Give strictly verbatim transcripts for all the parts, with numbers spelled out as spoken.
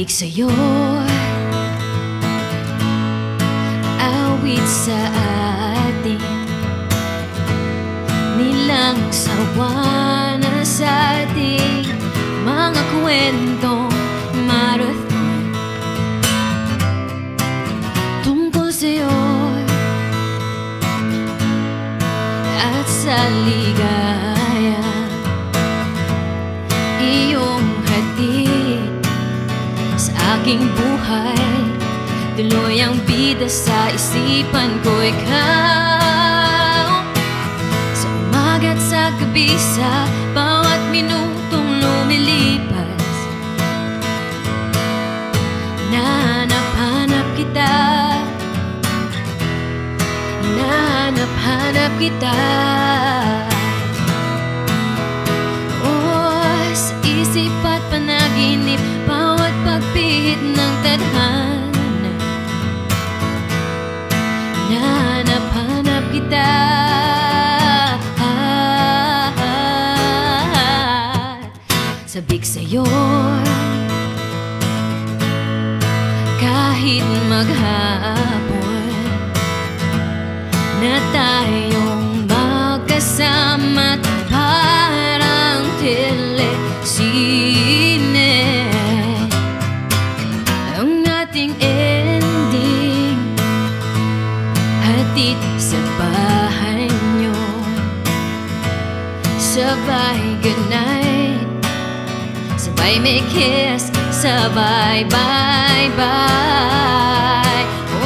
sa'yo, awit sa atin, nilang sawa na sa ating mga kwentong marathon tungkol sa'yo at sa ligaya, iyong hatid sa aking buhay. Tuloy ang bida sa isipan ko, ikaw. Sa umaga't sa gabi, sa bawat minutong lumilipas, nahanap-hanap kita, nahanap-hanap kita. Oh, sa isip at panaginip, bawat pagpihit ng tadhana, nahanap-hanap kita. Sabik sa'yo, kahit maghapon na tayong magkasama't parang telesine. Ang ating ending, hatid sa bahay nyo, sabay goodnight, sabay may kiss, sabay bye-bye.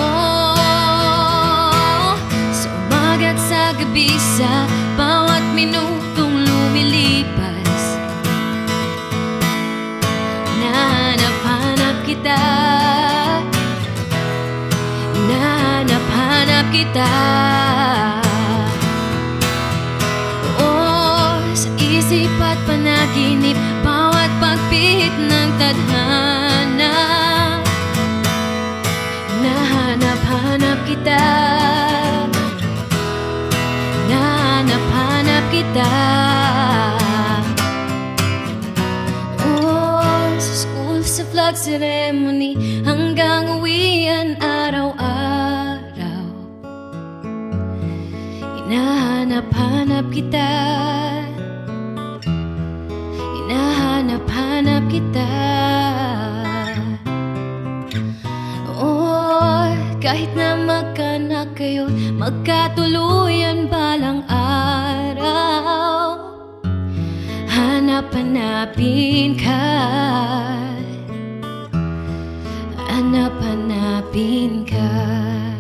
Oh, sa umaga't sa gabi, sa bawat minutong lumilipas, nahanap-hanap kita, nahanap-hanap kita. Oh, sa isip at panaginip, bawat pagpihit ng tadhana, nahanap-hanap kita, nahanap-hanap kita. Oh, sa school, sa flag ceremony, hanggang uwian araw-araw, hinahanap-hanap kita, hinahanap-hanap kita. Oh, kahit na magkaanak kayo, magkatuluyan balang araw, hanap-hanapin ka, hanap-hanapin ka.